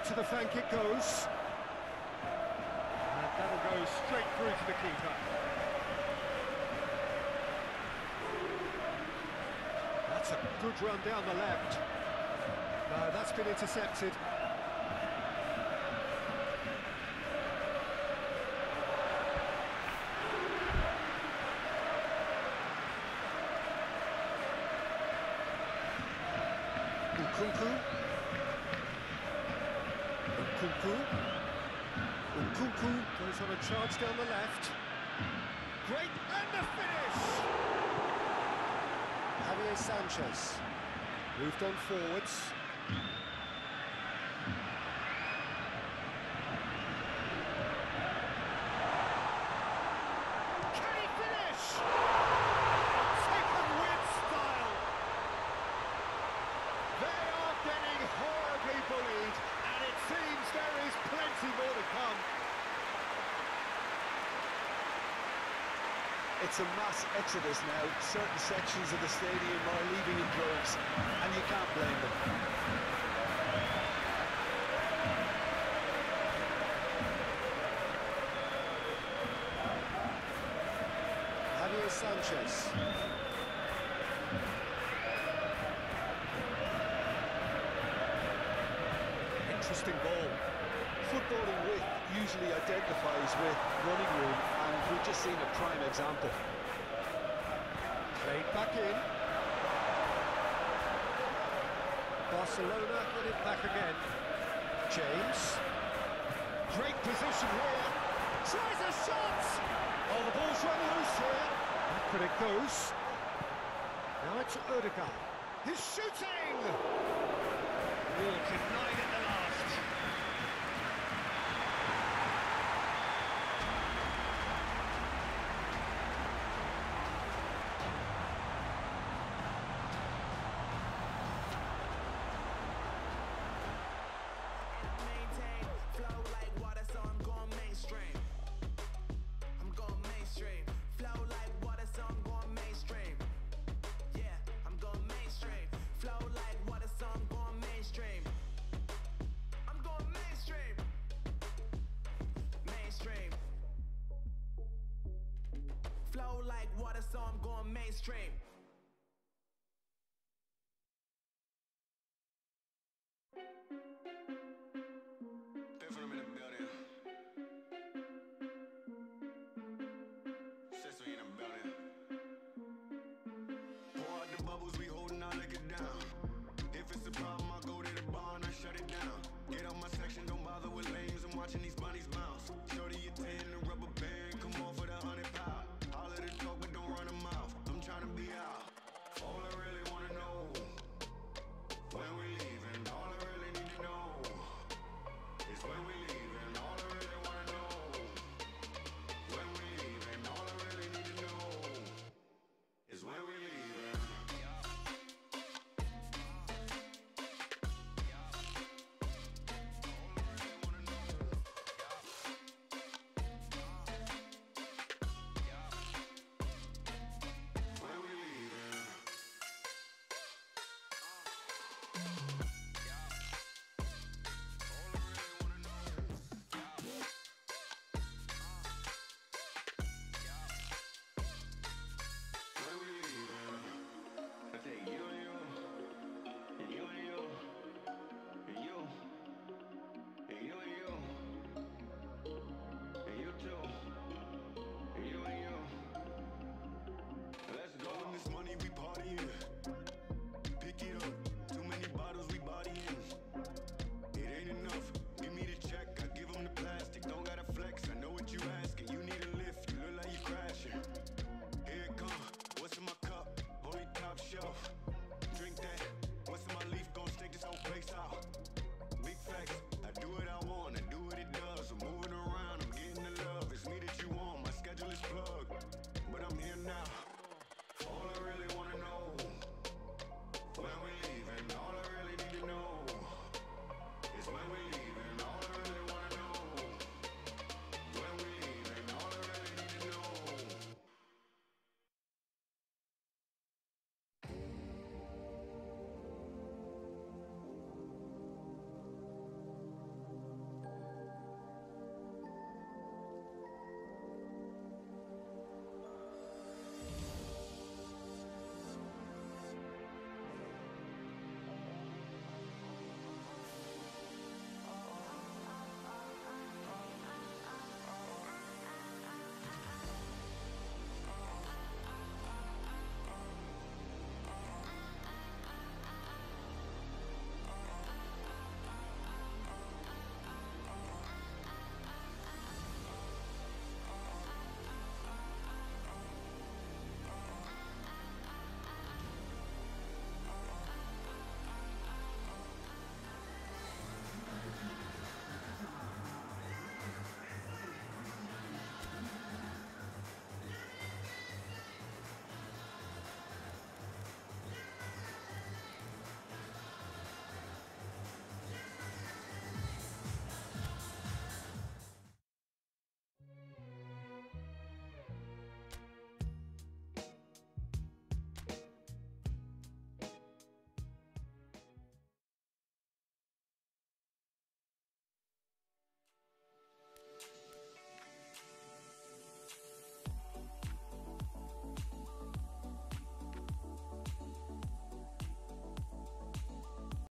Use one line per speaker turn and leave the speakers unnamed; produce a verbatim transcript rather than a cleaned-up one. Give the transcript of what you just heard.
to the flank it goes. And that'll go straight through to the keeper. That's a good run down the left. No, that's been intercepted. Nkunku. Nkunku. Nkunku goes on a charge down the left. Great, and the finish! Javier Sanchez moved on forwards. Can he finish? Taken with style. They are getting horribly bullied, and it seems there is plenty more to come.
It's a mass exodus now. Certain sections of the stadium are leaving in droves, and you can't blame them.
Javier Sanchez. Interesting ball.
Footballing width usually identifies with running room, and we've just seen a prime example.
Played back in. Barcelona get it back again. James. Great position here. Tries a shot! Oh, the ball's run loose here. Back but it goes. Now it's Odegaard. He's shooting! Oh, denied at the last.
Flow like water, so I'm going mainstream. Different in the building. Sister in the building. Pour out the bubbles, we holding our liquor down. If it's a problem, I go to the bar and I shut it down. Get out my section, don't bother with lames. I'm watching these bunnies bounce. Shorty, you ten, the rubber band, come on for the hundred pound. All of the talk, but don't run them mouth. I'm trying to be out. All I really wanna know, when we leaving. All I really need to know is when we leaving. All I really wanna know, when we leaving. All I really need to know is when we leaving. Let's go. In this money we partying.